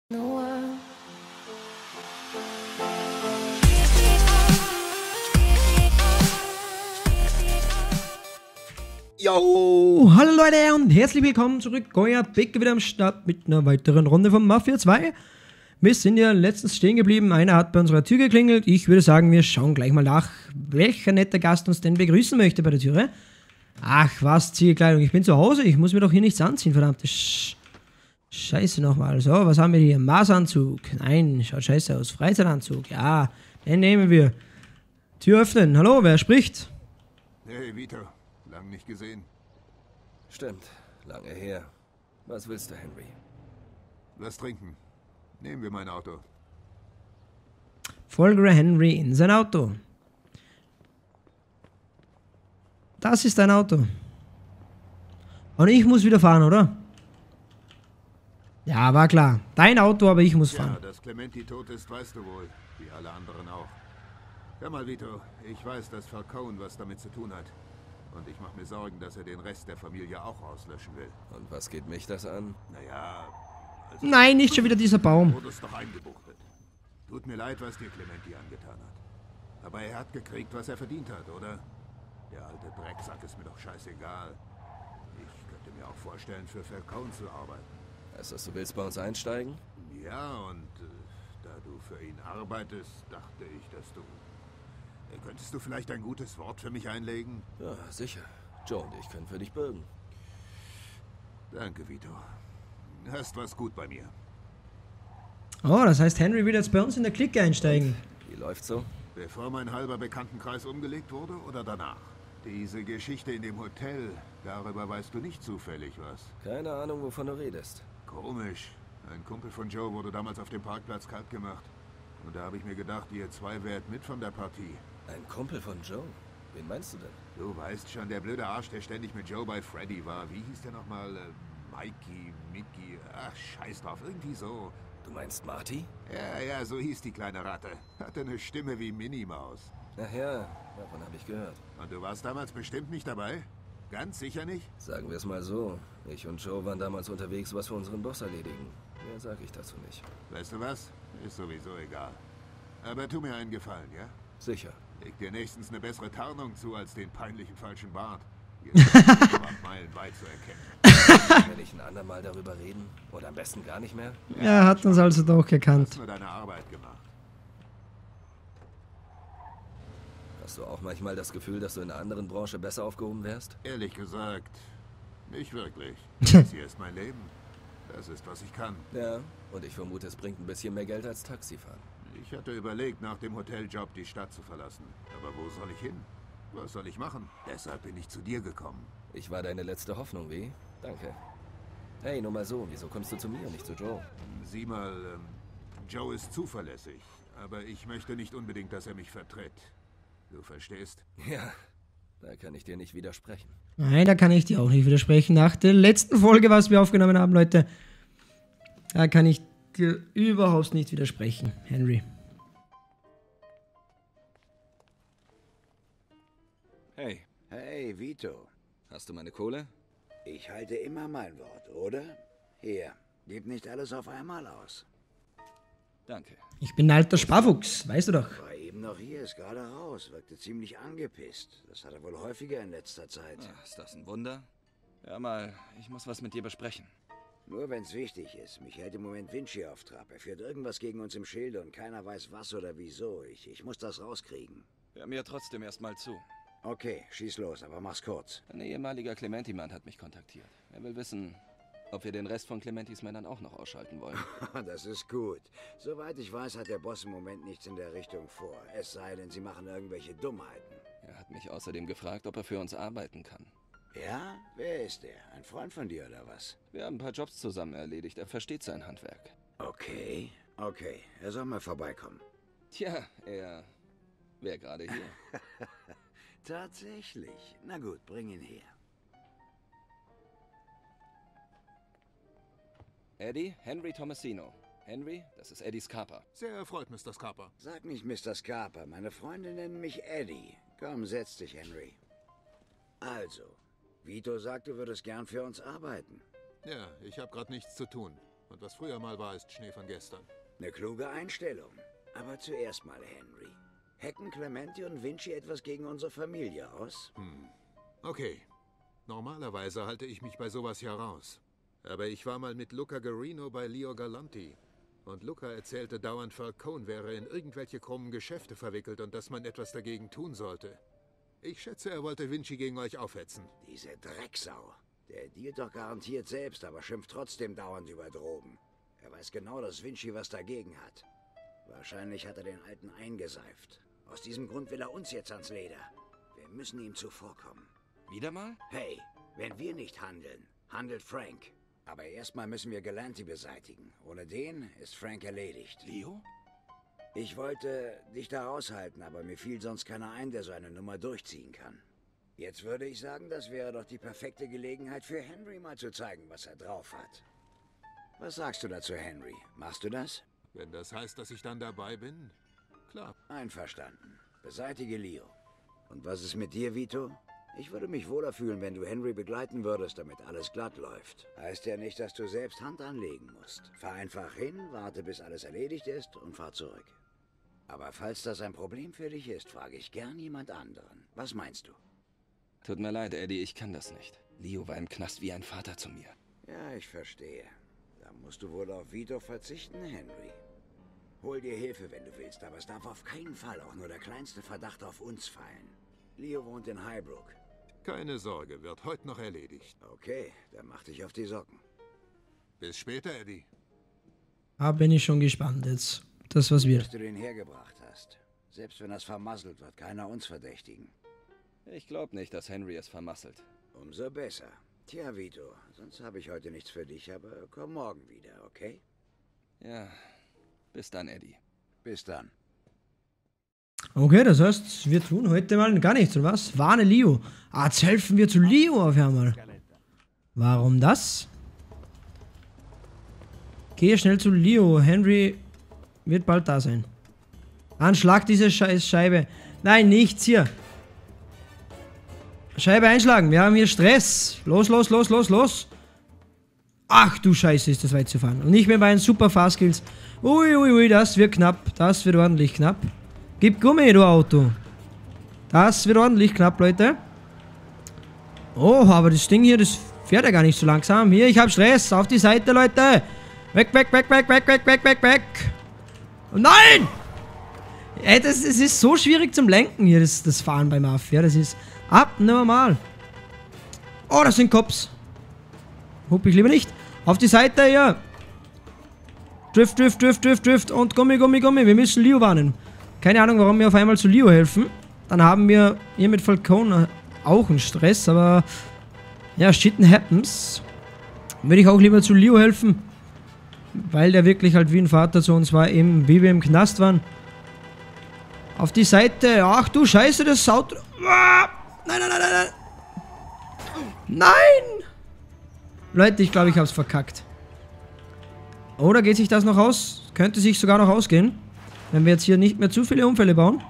Noah. Yo, hallo Leute und herzlich willkommen zurück. Euer Big wieder am Start mit einer weiteren Runde von Mafia 2. Wir sind ja letztens stehen geblieben, einer hat bei unserer Tür geklingelt. Ich würde sagen, wir schauen gleich mal nach, welcher netter Gast uns denn begrüßen möchte bei der Türe. Ach was, Zielkleidung, ich bin zu Hause, ich muss mir doch hier nichts anziehen, verdammte Scheiße nochmal. So, was haben wir hier? Maßanzug. Nein, schaut scheiße aus. Freizeitanzug, ja, den nehmen wir. Tür öffnen, hallo, wer spricht? Hey, Vito. Lang nicht gesehen. Stimmt, lange her. Was willst du, Henry? Lass trinken. Nehmen wir mein Auto. Folge Henry in sein Auto. Das ist dein Auto. Und ich muss wieder fahren, oder? Ja, war klar. Dein Auto, aber ich muss fahren. Ja, dass Clementi tot ist, weißt du wohl. Wie alle anderen auch. Hör mal, Vito. Ich weiß, dass Falcone was damit zu tun hat. Und ich mache mir Sorgen, dass er den Rest der Familie auch auslöschen will. Und was geht mich das an? Naja... Also Nein, nicht schon wieder dieser Baum. wurdest doch eingebuchtet. Tut mir leid, was dir Clementi angetan hat. Aber er hat gekriegt, was er verdient hat, oder? Der alte Drecksack ist mir doch scheißegal. Ich könnte mir auch vorstellen, für Falcone zu arbeiten. Heißt das, du willst bei uns einsteigen? Ja, und da du für ihn arbeitest, dachte ich, dass du... könntest du vielleicht ein gutes Wort für mich einlegen? Ja, sicher. Joe und ich können für dich bürgen. Danke, Vito. Hast was gut bei mir. Oh, das heißt, Henry will jetzt bei uns in der Clique einsteigen. Wie läuft's so? Bevor mein halber Bekanntenkreis umgelegt wurde oder danach? Diese Geschichte in dem Hotel, darüber weißt du nicht zufällig was. Keine Ahnung, wovon du redest. Komisch. Ein Kumpel von Joe wurde damals auf dem Parkplatz kalt gemacht. Und da habe ich mir gedacht, ihr zwei wärt mit von der Partie. Ein Kumpel von Joe? Wen meinst du denn? Du weißt schon, der blöde Arsch, der ständig mit Joe bei Freddy war. Wie hieß der nochmal? Mikey, Mickey, ach, scheiß drauf, irgendwie so. Du meinst Marty? Ja, so hieß die kleine Ratte. Hatte eine Stimme wie Minnie Maus. Ach ja, davon habe ich gehört. Und du warst damals bestimmt nicht dabei? Ganz sicher nicht? Sagen wir es mal so. Ich und Joe waren damals unterwegs, was für unseren Boss erledigen. Mehr sage ich dazu nicht. Weißt du was? Ist sowieso egal. Aber tu mir einen Gefallen, ja? Sicher. Leg dir nächstens eine bessere Tarnung zu als den peinlichen falschen Bart. Hier ist meilenweit zu erkennen. Wenn ich ein andermal darüber reden? Oder am besten gar nicht mehr? Er hat uns also doch Hast gekannt. nur deine Arbeit gemacht. Hast du auch manchmal das Gefühl, dass du in einer anderen Branche besser aufgehoben wärst? Ehrlich gesagt, nicht wirklich. Das hier ist mein Leben. Das ist, was ich kann. Ja, und ich vermute, es bringt ein bisschen mehr Geld als Taxifahren. Ich hatte überlegt, nach dem Hoteljob die Stadt zu verlassen. Aber wo soll ich hin? Was soll ich machen? Deshalb bin ich zu dir gekommen. Ich war deine letzte Hoffnung, wie? Danke. Hey, nur mal so, wieso kommst du zu mir und nicht zu Joe? Sieh mal, Joe ist zuverlässig. Aber ich möchte nicht unbedingt, dass er mich vertritt. Du verstehst? Ja, da kann ich dir nicht widersprechen. Nein, da kann ich dir auch nicht widersprechen. Nach der letzten Folge, was wir aufgenommen haben, Leute, da kann ich dir überhaupt nicht widersprechen, Henry. Hey, Hey, Vito. hast du meine Kohle? Ich halte immer mein Wort, oder? Hier, gib nicht alles auf einmal aus. Danke. Ich bin ein alter Sparfuchs, weißt du doch. War eben noch hier, ist gerade raus, wirkte ziemlich angepisst. Das hat er wohl häufiger in letzter Zeit. Ist das ein Wunder? Hör mal, ich muss was mit dir besprechen. Nur wenn's wichtig ist. Mich hält im Moment Vinci auf Trab. Er führt irgendwas gegen uns im Schilde und keiner weiß was oder wieso. Ich muss das rauskriegen. Hör mir trotzdem erst mal zu. Okay, schieß los, aber mach's kurz. Ein ehemaliger Clementi-Mann hat mich kontaktiert. Er will wissen, ob wir den Rest von Clementis Männern auch noch ausschalten wollen. Das ist gut. Soweit ich weiß, hat der Boss im Moment nichts in der Richtung vor. Es sei denn, sie machen irgendwelche Dummheiten. Er hat mich außerdem gefragt, ob er für uns arbeiten kann. Ja? Wer ist der? Ein Freund von dir oder was? Wir haben ein paar Jobs zusammen erledigt. Er versteht sein Handwerk. Okay. Er soll mal vorbeikommen. Tja, er wäre gerade hier. Tatsächlich. Na gut, bring ihn her. Eddie, Henry Tomasino. Henry, das ist Eddie Scarpa. Sehr erfreut, Mr. Scarpa. Sag nicht Mr. Scarpa. Meine Freunde nennen mich Eddie. Komm, setz dich, Henry. Also, Vito sagt, du würdest gern für uns arbeiten. Ja, ich habe gerade nichts zu tun. Und was früher mal war, ist Schnee von gestern. Eine kluge Einstellung. Aber zuerst mal, Henry. Hacken Clementi und Vinci etwas gegen unsere Familie aus? Okay. Normalerweise halte ich mich bei sowas ja raus. Aber ich war mal mit Luca Guarino bei Leo Galanti. Und Luca erzählte dauernd, Falcone wäre in irgendwelche krummen Geschäfte verwickelt und dass man etwas dagegen tun sollte. Ich schätze, er wollte Vinci gegen euch aufhetzen. Diese Drecksau. Der dealt doch garantiert selbst, aber schimpft trotzdem dauernd über Drogen. Er weiß genau, dass Vinci was dagegen hat. Wahrscheinlich hat er den Alten eingeseift. Aus diesem Grund will er uns jetzt ans Leder. Wir müssen ihm zuvorkommen. Wieder mal? Hey, wenn wir nicht handeln, handelt Frank. Aber erstmal müssen wir Galanti beseitigen. Ohne den ist Frank erledigt. Leo? Ich wollte dich da raushalten, aber mir fiel sonst keiner ein, der so eine Nummer durchziehen kann. Jetzt würde ich sagen, das wäre doch die perfekte Gelegenheit für Henry mal zu zeigen, was er drauf hat. Was sagst du dazu, Henry? Machst du das? Wenn das heißt, dass ich dann dabei bin? Klar. Einverstanden. Beseitige Leo. Und was ist mit dir, Vito? Ich würde mich wohler fühlen, wenn du Henry begleiten würdest, damit alles glatt läuft. Heißt ja nicht, dass du selbst Hand anlegen musst. Fahr einfach hin, warte, bis alles erledigt ist und fahr zurück. Aber falls das ein Problem für dich ist, frage ich gern jemand anderen. Was meinst du? Tut mir leid, Eddie, ich kann das nicht. Leo war im Knast wie ein Vater zu mir. Ja, ich verstehe. Da musst du wohl auf Vito verzichten, Henry. Hol dir Hilfe, wenn du willst, aber es darf auf keinen Fall auch nur der kleinste Verdacht auf uns fallen. Leo wohnt in Highbrook. Keine Sorge, wird heute noch erledigt. Okay, dann mach dich auf die Socken. Bis später, Eddie. Da bin ich schon gespannt jetzt. Das was wird. Dass du den hergebracht hast. Selbst wenn das vermasselt wird, keiner uns verdächtigen. Ich glaube nicht, dass Henry es vermasselt. Umso besser. Tja, Vito, sonst habe ich heute nichts für dich, aber komm morgen wieder, okay? Ja, bis dann, Eddie. Bis dann. Okay, das heißt, wir tun heute mal gar nichts, oder was? Warne Leo. Ah, jetzt helfen wir zu Leo auf einmal. Warum das? Gehe schnell zu Leo. Henry wird bald da sein. Anschlag diese scheiß Scheibe. Nein, nichts hier. Scheibe einschlagen. Wir haben hier Stress. Los, los, los, los, los. Ach du Scheiße, ist das weit zu fahren. Und nicht mehr bei den super Fahrskills. Ui, ui, ui, das wird knapp. Das wird ordentlich knapp. Gib Gummi, du Auto. Das wird ordentlich knapp, Leute. Oh, aber das Ding hier, das fährt ja gar nicht so langsam. Hier, ich habe Stress. Auf die Seite, Leute. Weg, weg, weg, weg, weg, weg, weg, weg, weg. Oh nein! Ey, das ist so schwierig zum Lenken hier, das Fahren bei Mafia. Das ist abnormal. Oh, das sind Cops. Hup ich lieber nicht. Auf die Seite, ja. Drift, Drift, Drift, Drift, Drift. Und Gummi, Gummi, Gummi. Wir müssen Leo warnen. Keine Ahnung, warum wir auf einmal zu Leo helfen. Dann haben wir hier mit Falcone auch einen Stress, aber ja, shit happens. Würde ich auch lieber zu Leo helfen, weil der wirklich halt wie ein Vater zu uns war, eben wie wir im Knast waren. Auf die Seite. Ach du Scheiße, das Auto. Nein, nein, nein, nein, nein. Nein! Leute, ich glaube, ich habe es verkackt. Oder geht sich das noch aus? Könnte sich sogar noch ausgehen. Wenn wir jetzt hier nicht mehr zu viele Unfälle bauen.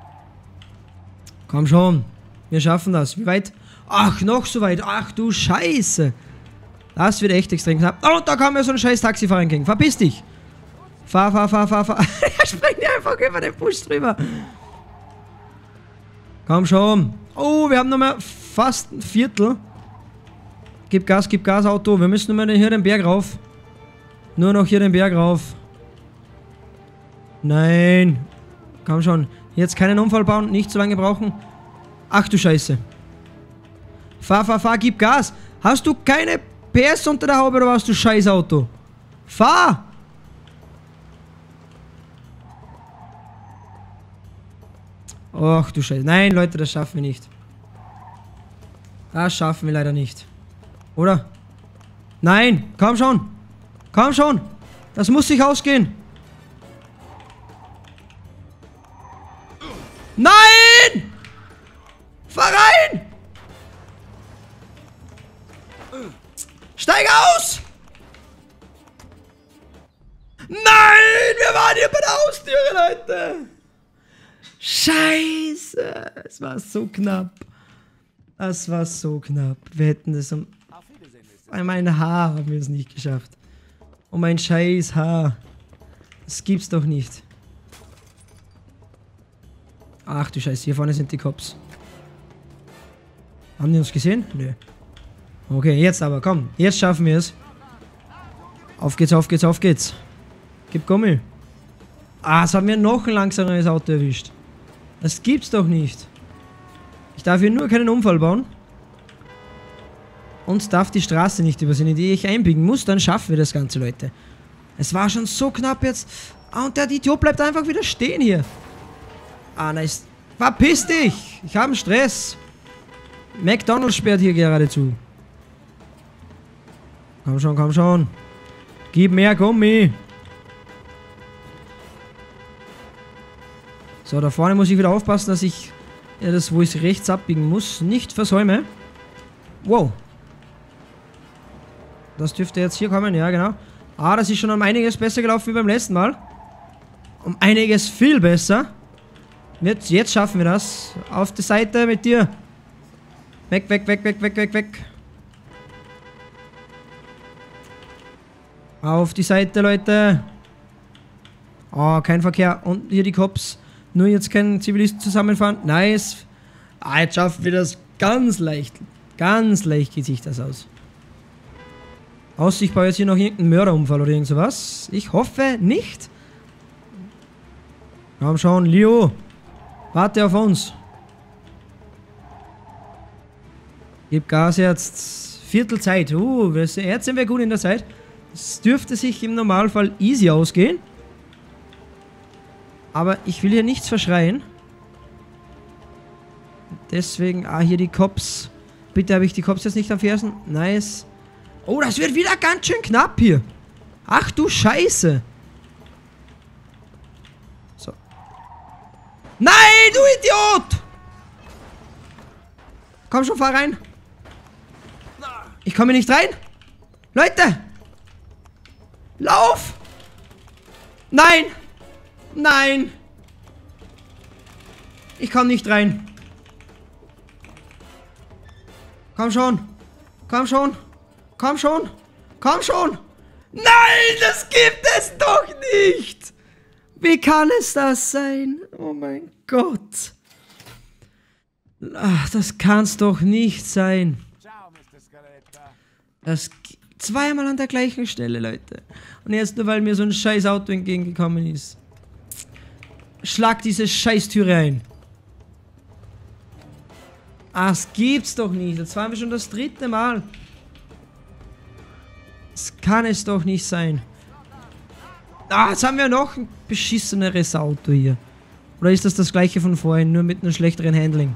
Komm schon. Wir schaffen das. Wie weit? Ach, noch so weit. Ach du Scheiße. Das wird echt extrem knapp. Oh, da kam ja so ein scheiß Taxifahrer entgegen. Verpiss dich. Fahr, fahr, fahr, fahr, fahr. Er springt einfach über den Busch drüber. Komm schon. Oh, wir haben noch mal fast ein Viertel. Gib Gas, Auto. Wir müssen nur mal hier den Berg rauf. Nur noch hier den Berg rauf. Nein. Komm schon. Jetzt keinen Unfall bauen. Nicht so lange brauchen. Ach du Scheiße. Fahr, fahr, fahr. Gib Gas. Hast du keine PS unter der Haube oder was, du scheiß Auto? Fahr! Ach du Scheiße. Nein, Leute, das schaffen wir nicht. Das schaffen wir leider nicht. Oder? Nein, komm schon. Komm schon. Das muss sich ausgehen. Nein! Fahr rein! Steig aus! Nein! Wir waren hier bei der Haustüre, Leute! Scheiße! Es war so knapp. Das war so knapp. Wir hätten das um... Bei meinem Haar haben wir es nicht geschafft. Oh mein scheiß Haar. Das gibt's doch nicht. Ach du Scheiße, hier vorne sind die Cops. Haben die uns gesehen? Nö. Okay, jetzt aber, komm. Jetzt schaffen wir es. Auf geht's, auf geht's, auf geht's. Gib Gummi. Ah, es hat mir noch ein langsameres Auto erwischt. Das gibt's doch nicht. Ich darf hier nur keinen Unfall bauen. Und darf die Straße nicht übersehen, in die ich einbiegen muss. Dann schaffen wir das Ganze, Leute. Es war schon so knapp jetzt. Ah, und der Idiot bleibt einfach wieder stehen hier. Ah, nice. Verpiss dich! Ich habe einen Stress. McDonald's sperrt hier gerade zu. Komm schon, komm schon. Gib mehr Gummi. So, da vorne muss ich wieder aufpassen, dass ich das, wo ich rechts abbiegen muss, nicht versäume. Wow. Das dürfte jetzt hier kommen, ja genau. Ah, das ist schon um einiges besser gelaufen wie beim letzten Mal. Um einiges viel besser. Jetzt schaffen wir das. Auf die Seite mit dir. Weg, weg, weg, weg, weg, weg, weg. Auf die Seite, Leute. Oh, kein Verkehr. Und hier die Cops. Nur jetzt kein Zivilisten zusammenfahren. Nice. Ah, jetzt schaffen wir das ganz leicht. Ganz leicht geht sich das aus. Aussichtbar jetzt hier noch irgendein Mörderunfall oder irgend sowas. Ich hoffe nicht. Komm schon, Leo. Warte auf uns. Gib Gas jetzt. Viertelzeit. Jetzt sind wir gut in der Zeit. Es dürfte sich im Normalfall easy ausgehen. Aber ich will hier nichts verschreien. Deswegen, hier die Cops. Bitte habe ich die Cops jetzt nicht am Fersen. Nice. Oh, das wird wieder ganz schön knapp hier. Ach du Scheiße. So. Nein, du Idiot! Komm schon, fahr rein. Ich komme nicht rein. Leute! Lauf! Nein! Nein! Ich komme nicht rein. Komm schon! Komm schon! Komm schon! Komm schon! Nein, das gibt es doch nicht! Wie kann es das sein? Oh mein Gott! Ach, das kann's doch nicht sein. Das zweimal an der gleichen Stelle, Leute. Und erst nur, weil mir so ein scheiß Auto entgegengekommen ist. Schlag diese Scheißtüre ein. Ach, das gibt's doch nicht. Jetzt fahren wir schon das 3. Mal. Das kann es doch nicht sein. Ah, jetzt haben wir noch ein beschisseneres Auto hier. Oder ist das gleiche von vorhin, nur mit einem schlechteren Handling?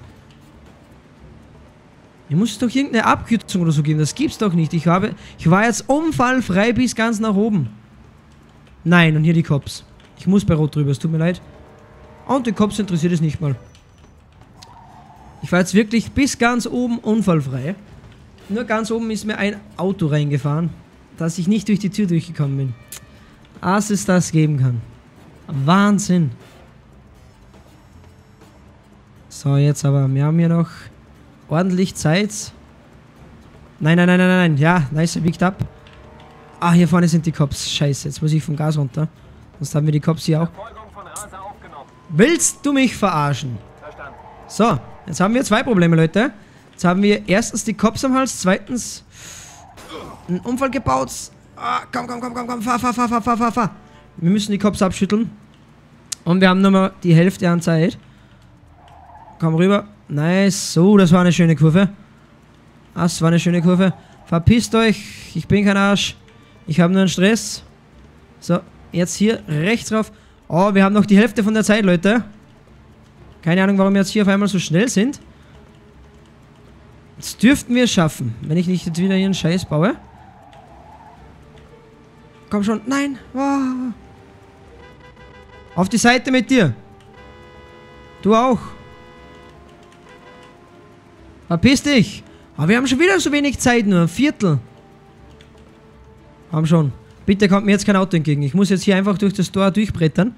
Hier muss es doch irgendeine Abkürzung oder so geben. Das gibt's doch nicht. Ich war jetzt unfallfrei bis ganz nach oben. Nein, und hier die Cops. Ich muss bei Rot drüber, es tut mir leid. Und die Cops interessiert es nicht mal. Ich war jetzt wirklich bis ganz oben unfallfrei. Nur ganz oben ist mir ein Auto reingefahren, dass ich nicht durch die Tür durchgekommen bin. Als es das geben kann. Wahnsinn. So, jetzt aber. Wir haben hier noch ordentlich Zeit. Nein, nein, nein, nein, nein. Ja, nice, biegt ab. Ah, hier vorne sind die Cops. Scheiße, jetzt muss ich vom Gas runter. Sonst haben wir die Cops hier auch. Willst du mich verarschen? So, jetzt haben wir 2 Probleme, Leute. Jetzt haben wir erstens die Cops am Hals, zweitens einen Unfall gebaut. Ah, komm, komm, komm, komm, komm, fahr. Wir müssen die Cops abschütteln. Und wir haben nur mal die Hälfte an Zeit. Komm rüber. Nice. So, das war eine schöne Kurve. Das war eine schöne Kurve. Verpisst euch. Ich bin kein Arsch. Ich habe nur einen Stress. So, jetzt hier rechts drauf. Oh, wir haben noch die Hälfte von der Zeit, Leute. Keine Ahnung, warum wir jetzt hier auf einmal so schnell sind. Jetzt dürften wir es schaffen, wenn ich nicht jetzt wieder hier einen Scheiß baue. Komm schon. Nein. Wow. Auf die Seite mit dir. Du auch. Verpiss dich. Aber wir haben schon wieder so wenig Zeit, nur ein Viertel. Haben schon. Bitte kommt mir jetzt kein Auto entgegen. Ich muss jetzt hier einfach durch das Tor durchbrettern.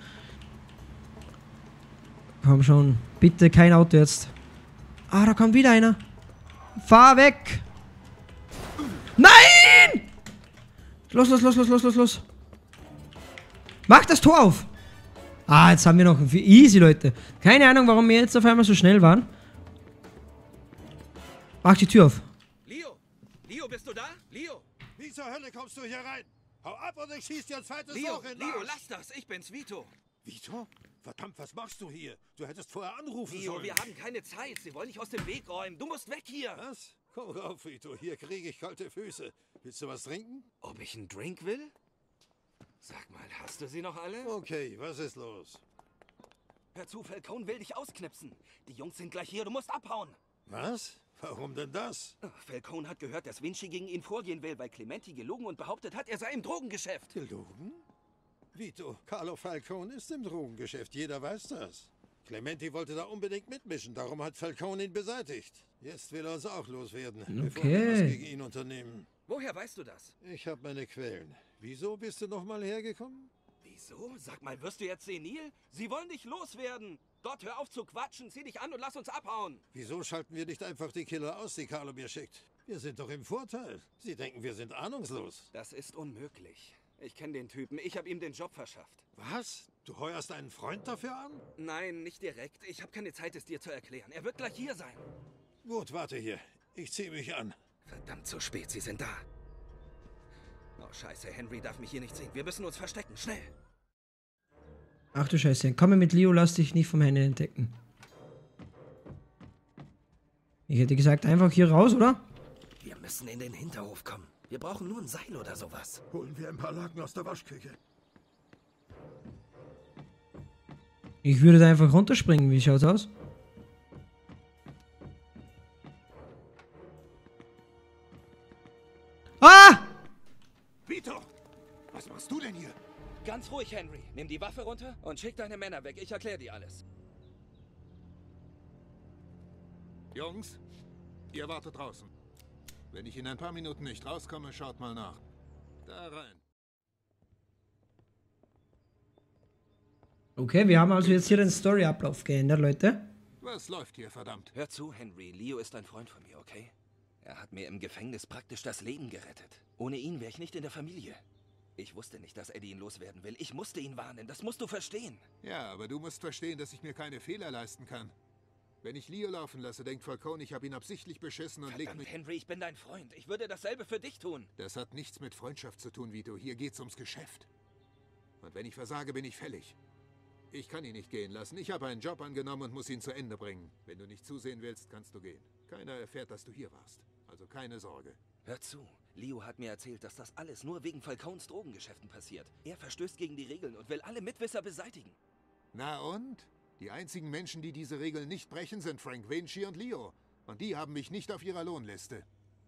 Komm schon. Bitte kein Auto jetzt. Ah, da kommt wieder einer. Fahr weg. Nein! Los, los, los, los, los, los, los. Mach das Tor auf! Ah, jetzt haben wir noch easy, Leute. Keine Ahnung, warum wir jetzt auf einmal so schnell waren. Mach die Tür auf. Leo! Leo, bist du da? Leo! Wie zur Hölle kommst du hier rein? Hau ab und ich schieß dir ein zweites Leo, Loch in den Leo, Arsch. lass das! Ich bin's, Vito! Vito? Verdammt, was machst du hier? Du hättest vorher anrufen Leo, sollen. wir haben keine Zeit. Sie wollen dich aus dem Weg räumen. Du musst weg hier! Was? Komm rauf, Vito. Hier kriege ich kalte Füße. Willst du was trinken? Ob ich einen Drink will? Sag mal, hast du sie noch alle? Okay, was ist los? Hör zu, Falcone will dich ausknipsen. Die Jungs sind gleich hier, du musst abhauen. Was? Warum denn das? Falcone hat gehört, dass Vinci gegen ihn vorgehen will, weil Clementi gelogen und behauptet hat, er sei im Drogengeschäft. Gelogen? Vito, Carlo Falcone ist im Drogengeschäft, jeder weiß das. Clementi wollte da unbedingt mitmischen, darum hat Falcone ihn beseitigt. Jetzt will er uns auch loswerden, bevor wir was gegen ihn unternehmen. Woher weißt du das? Ich habe meine Quellen. Wieso bist du nochmal hergekommen? Wieso? Sag mal, wirst du jetzt senil? Sie wollen dich loswerden. Dort hör auf zu quatschen, zieh dich an und lass uns abhauen. Wieso schalten wir nicht einfach die Killer aus, die Carlo mir schickt? Wir sind doch im Vorteil. Sie denken, wir sind ahnungslos. Das ist unmöglich. Ich kenne den Typen, ich habe ihm den Job verschafft. Was? Du heuerst einen Freund dafür an? Nein, nicht direkt. Ich habe keine Zeit, es dir zu erklären. Er wird gleich hier sein. Gut, warte hier. Ich ziehe mich an. Verdammt, zu spät, sie sind da. Oh, scheiße, Henry darf mich hier nicht sehen. Wir müssen uns verstecken, schnell. Ach du Scheiße, komm mit Leo, lass dich nicht vom Henry entdecken. Ich hätte gesagt, einfach hier raus, oder? Wir müssen in den Hinterhof kommen. Wir brauchen nur ein Seil oder sowas. Holen wir ein paar Laken aus der Waschküche. Ich würde da einfach runterspringen, wie schaut's aus? Ah! Vito! Was machst du denn hier? Ganz ruhig, Henry. Nimm die Waffe runter und schick deine Männer weg. Ich erkläre dir alles. Jungs, ihr wartet draußen. Wenn ich in ein paar Minuten nicht rauskomme, schaut mal nach. Da rein. Okay, wir haben also jetzt hier den Story-Ablauf geändert, Leute. Was läuft hier, verdammt? Hör zu, Henry. Leo ist ein Freund von mir, okay? Er hat mir im Gefängnis praktisch das Leben gerettet. Ohne ihn wäre ich nicht in der Familie. Ich wusste nicht, dass Eddie ihn loswerden will. Ich musste ihn warnen. Das musst du verstehen. Ja, aber du musst verstehen, dass ich mir keine Fehler leisten kann. Wenn ich Leo laufen lasse, denkt Falcone, ich habe ihn absichtlich beschissen und legt Verdammt, mich... Henry, ich bin dein Freund. Ich würde dasselbe für dich tun. Das hat nichts mit Freundschaft zu tun, Vito. Hier geht's ums Geschäft. Und wenn ich versage, bin ich fällig. Ich kann ihn nicht gehen lassen. Ich habe einen Job angenommen und muss ihn zu Ende bringen. Wenn du nicht zusehen willst, kannst du gehen. Keiner erfährt, dass du hier warst. Also keine Sorge. Hör zu. Leo hat mir erzählt, dass das alles nur wegen Falcones Drogengeschäften passiert. Er verstößt gegen die Regeln und will alle Mitwisser beseitigen. Na und? Die einzigen Menschen, die diese Regeln nicht brechen, sind Frank Vinci und Leo. Und die haben mich nicht auf ihrer Lohnliste.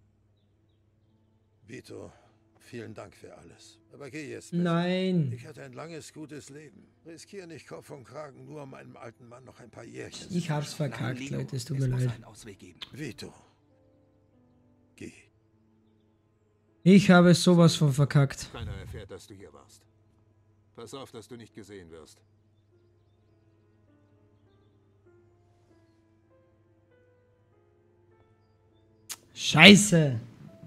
Vito, vielen Dank für alles. Aber geh jetzt bitte. Nein. Ich hatte ein langes, gutes Leben. Riskiere nicht Kopf und Kragen, nur um meinem alten Mann noch ein paar Jährchen. Ich hab's verkackt, Nein, Leo, Leute, es tut es mir muss leid. einen Ausweg geben. Vito, geh. Ich habe sowas von verkackt. Keiner erfährt, dass du hier warst. Pass auf, dass du nicht gesehen wirst. Scheiße.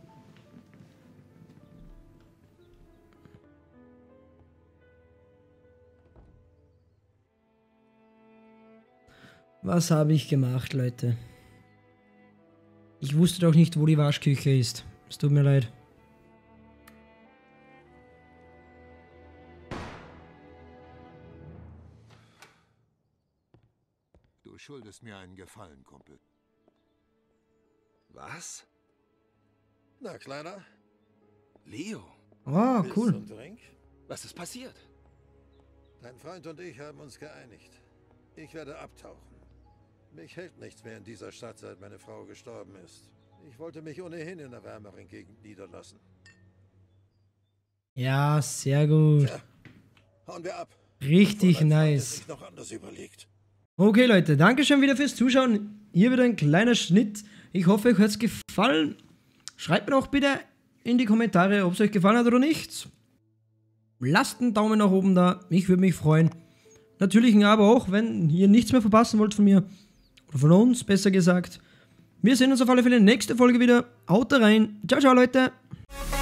Was habe ich gemacht, Leute? Ich wusste doch nicht, wo die Waschküche ist. Es tut mir leid. Du schuldest mir einen Gefallen, Kumpel. Was? Na, Kleiner? Leo, Oh, Willst cool. du einen Drink? was ist passiert? Dein Freund und ich haben uns geeinigt. Ich werde abtauchen. Mich hält nichts mehr in dieser Stadt, seit meine Frau gestorben ist. Ich wollte mich ohnehin in einer wärmeren Gegend niederlassen. Ja, sehr gut. Tja, hauen wir ab. Richtig Bevor dein Freund es nice. sich noch anders überlegt. Okay, Leute, danke schön wieder fürs Zuschauen. Hier wieder ein kleiner Schnitt. Ich hoffe, euch hat es gefallen. Schreibt mir auch bitte in die Kommentare, ob es euch gefallen hat oder nicht. Lasst einen Daumen nach oben da. Ich würde mich freuen. Natürlich ein Abo auch, wenn ihr nichts mehr verpassen wollt von mir. Oder von uns, besser gesagt. Wir sehen uns auf alle Fälle nächste Folge wieder. Haut rein. Ciao, ciao, Leute.